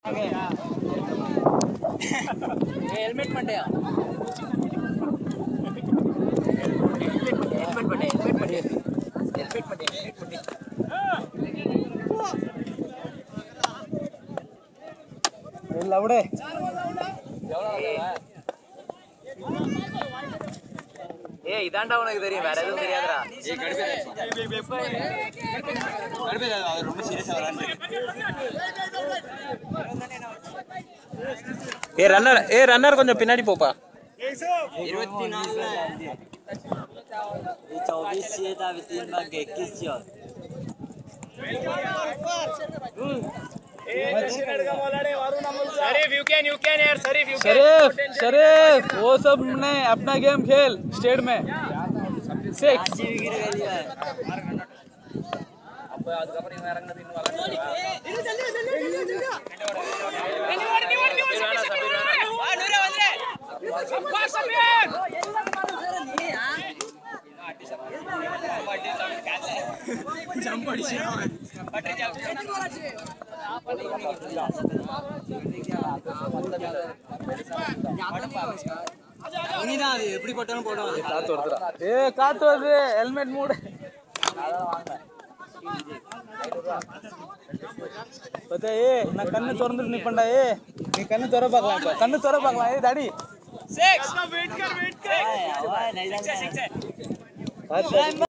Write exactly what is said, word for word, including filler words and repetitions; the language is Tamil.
helmet Monday helmet Monday helmet Monday helmet Monday helmet Monday लवड़े ए இதாண்டா உனக்கு தெரியும் வேற எதுவும் தெரியாதுடா ஏய் கடுப்பே கடுப்பே அது ரொம்ப சீரியஸா வரானே ஏ ரன்னர் ஏ ரன்னர் கொஞ்சம் பின்னாடி போப்பா இருபத்தி நாலு ये चौबीस cheeta अभी तीन भाग के इक्कीस चौथ शरीफ यू कैन यू कैन यार शरीफ यू कैन शरीफ शरीफ वो सब नहीं अपना गेम खेल स्टेट में सिक्स अब அதுக்கப்புறம் இவன் இறங்குனது இன்னும் வளர்ந்து जंप अடிச்சு பட்டை ஜம்ப் நீதான் அது எப்படி போட்டாலும் போடுவான் அது காத்து வருதுடா ஏய் காத்து வருது ஹெல்மெட் மூடு அதான் வாங்க பத்தே ஏய் நான் கண்ணு திறந்து நிப்பண்டா ஏய் நீ கண்ணு திற பார்க்கலாம் இப்ப கண்ணு திற பார்க்கலாம் ஏய் டாடி सिक्स वेट कर वेट कर ओए नहीं सिक्स है